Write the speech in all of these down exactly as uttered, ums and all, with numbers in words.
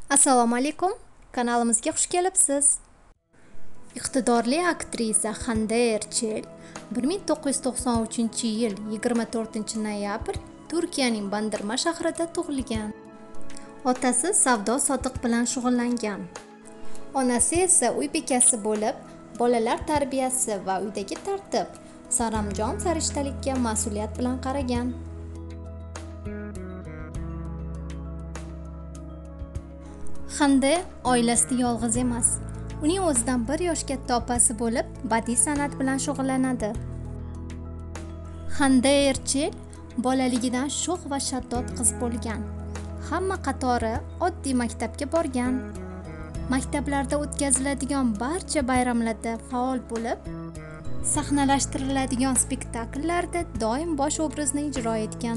Assalomu alaykum, kanalimizga xush kelibsiz. Iqtidorli aktrisa Hande Erchel bir ming to'qqiz yuz to'qson uchinchi yil yigirma to'rtinchi noyabr Turkiyaning Bandirma shahrida tug'ilgan. Otasi savdo-sotiq bilan shug'ullangan. Onasi esa uy bekasi bo'lib, bolalar tarbiyasi va uydagi tartib, saramjon sarishtalikka mas'uliyat bilan qaragan. Hande oilasida yolg'iz emas. Uning o'zidan bir yosh katta opasi bo'lib, badiiy san'at bilan shug'ullanadi. Hande Erchel bolaligidan sho'x va shaddod qiz bo'lgan. Hamma qatori oddiy maktabga borgan. Maktablarda o'tkaziladigan barcha bayramlarda faol bo'lib, sahnalashtiriladigan spektakllarda doim bosh obrazni ijro etgan.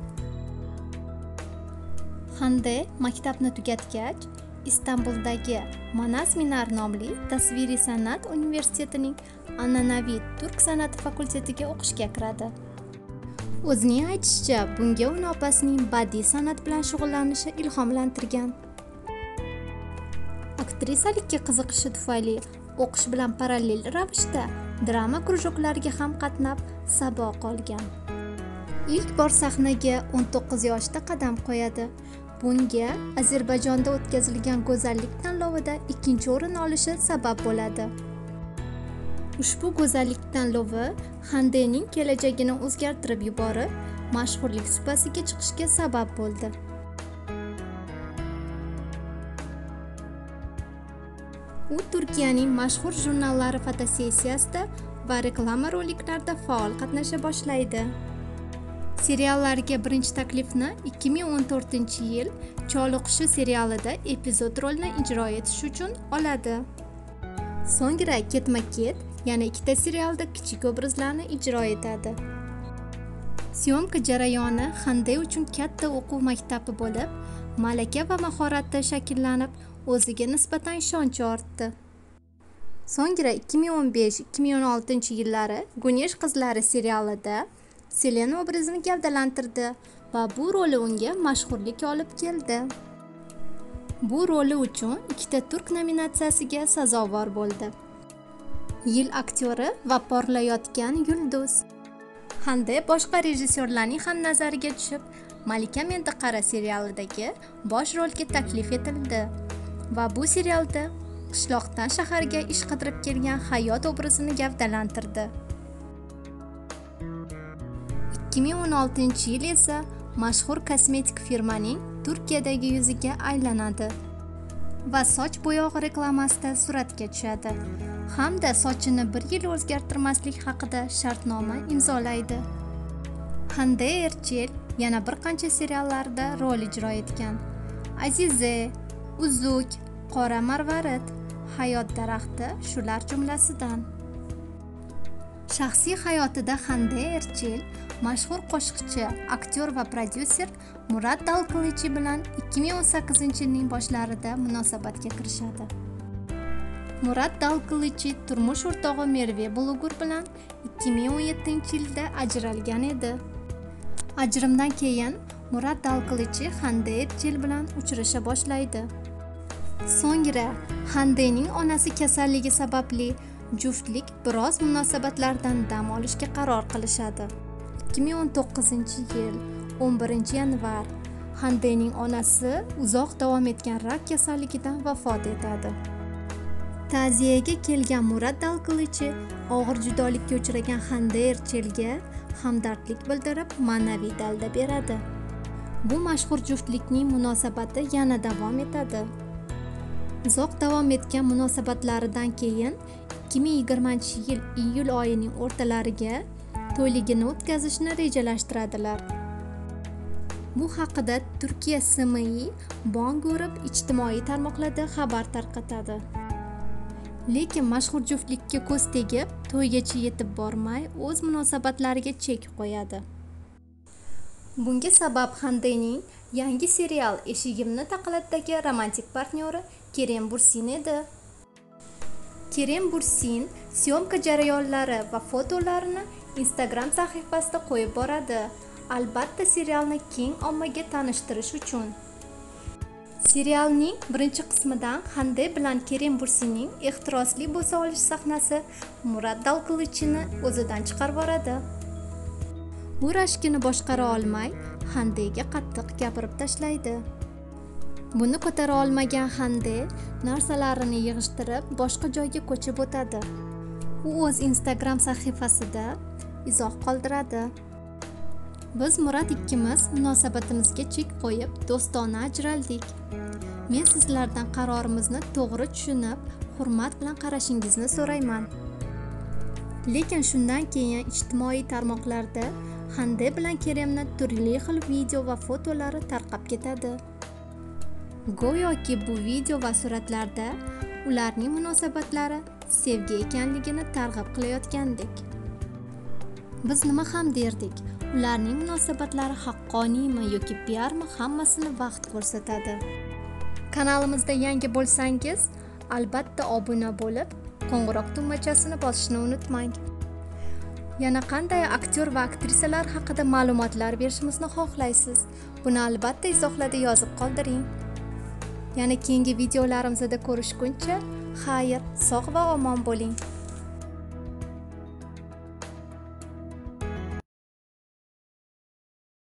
Hande maktabni tugatgach, Istanbuldagi Manas Minar nomli tasviriy san'at universitetining an'anaviy turk san'ati fakultetiga o'qishga kiradi. O'zining aytishicha, bunga uni opasining badiiy san'at bilan shug'ullanishi ilhomlantirgan. Aktrisalikka qiziqishi tufayli o'qish bilan parallel ravishda drama krujoklarga ham qatnab, saboq olgan. Ilk bor sahnaga o'n to'qqiz yoshda qadam qo'yadi. Bunga Ozarbayjonda o'tkazilgan go'zallik tanlovida ikkinchi o'rin olishi sabab bo'ladi. Ushbu go'zallik tanlovi Handening kelajagini o'zgartirib yuborib, mashhurlik supasiga chiqishga sabab bo'ldi. U Turkiyaning mashhur jurnallari fotosessiyasida va reklama roliklarida faol qatnasha boshlaydi. Seriallarga birinchi taklifni ikki ming o'n to'rtinchi yil Choli qushi serialida epizod rolini ijro etish uchun oladi. So'ngra ketma-ket yana ikkita serialda kichik obrazlarni ijro etadi. Syomka jarayoni Hande uchun katta o'quv maktabi bo'lib, malaka va mahorati shakllanib, o'ziga nisbatan ishonchi ortdi. So'ngra ikki ming o'n besh ikki ming o'n oltinchi yillari Gunesh qizlari serialida Selena obrazini gavdalantirdi va bu roli unga mashhurlik olib keldi. Bu roli uchun ikkita turk nominatsiyasiga sazovor bo'ldi. Yil aktyori va porlayotgan yulduz. Hande boshqa rejissyorlarning ham nazariga tushib, Malika menda qara serialidagi bosh rolga taklif etildi va bu serialda qishloqdan shaharga ish qidirib kelgan hayot obrazini gavdalantirdi. ikki ming o'n oltinchi yil esa mashhur kosmetik firmaning Turkiyadagi yuziga aylanadi va soch bo'yog'i reklamasida suratga tushadi hamda sochini bir yil o'zgartirmaslik haqida shartnoma imzolaydi. Hande Erchel yana bir qancha seriallarda rol ijro etgan. Azize, Uzuk, Qora marvarid, Hayot daraxti shular jumlasidan. Shaxsiy hayotida Hande Erchel mashhur qo'shiqchi, aktyor va prodyuser Murat Dalkılıç bilan ikki ming o'n sakkizinchi yilning boshlarida munosabatga kirishadi. Murat Dalkılıç turmush o'rtog'i Merve Bulugur bilan ikki ming o'n yettinchi yilda ajralgan edi. Ajrimdan keyin Murat Dalkılıç Hande Erchel bilan uchrasha boshlaydi. So'ngra Handening onasi kasalligi sababli juftlik biroz munosabatlardan dam olishga qaror qilishadi. ikki ming o'n to'qqizinchi yil o'n birinchi yanvar Handening onasi uzoq davom etgan rak kasalligidan vafot etadi. Ta'ziyaga kelgan Murat Dalkılıç og'ir judolikka uchragan Hande Erchelga hamdardlik bildirib, ma'naviy dalda beradi. Bu mashhur juftlikning munosabati yana davom etadi. Uzoq davom etgan munosabatlaridan keyin ikki ming yigirmanchi yil iyul oyining o'rtalariga to'yligini o'tkazishni rejalashtiradilar. Bu haqida Turkiya S M I bong urib ijtimoiy tarmoqlarda xabar tarqatadi. Lekin mashhur juftlikka ko'z tegib, to'ygacha yetib bormay, o'z munosabatlariga chek qo'yadi. Bunga sabab Handening yangi serial Eshigimni taqalatdagi romantik partnyori Kerem Bursin edi. Kerem Bursin syomka jarayonlari va fotolarini Instagram sahifasida qo'yib boradi. Albatta serialni keng ommaga tanishtirish uchun. Serialning birinchi qismidan Hande bilan Kerem Bürsinning ehtirosli bo'sa olish sahnasi Murat Dalkalichini o'zidan chiqarib yuboradi. U rashkini boshqara olmay, Handega qattiq gapirib tashlaydi. Buni ko'tara olmagan Hande narsalarini yig'ishtirib boshqa joyga ko'chib o'tadi. U o'z Instagram sahifasida izoh qoldiradi. Biz Murat ikkimiz munosabatimizga chek qo'yib, do'stona ajraldik. Men sizlardan qarorimizni to'g'ri tushunib, hurmat bilan qarashingizni so'rayman. Lekin shundan keyin ijtimoiy tarmoqlarda Hande bilan Keremning turli xil video va fotolari tarqab ketadi. Go'yoki bu video va suratlarda ularning munosabatlari sevgi ekanligini targ'ib qilayotgandek. Biz nima ham derdik? Ularning munosabatlari haqqoniymi yoki P Rmi, hammasini vaqt ko'rsatadi. Kanalimizda yangi bo'lsangiz, albatta obuna bo'lib, qo'ng'iroq tugmachasini bosishni unutmang. Yana qanday aktyor va aktrisalar haqida ma'lumotlar berishimizni xohlaysiz? Buni albatta izohlarda yozib qoldiring. Yana keyingi videolarimizda ko'rishguncha, xayr, sog' va omon bo'ling.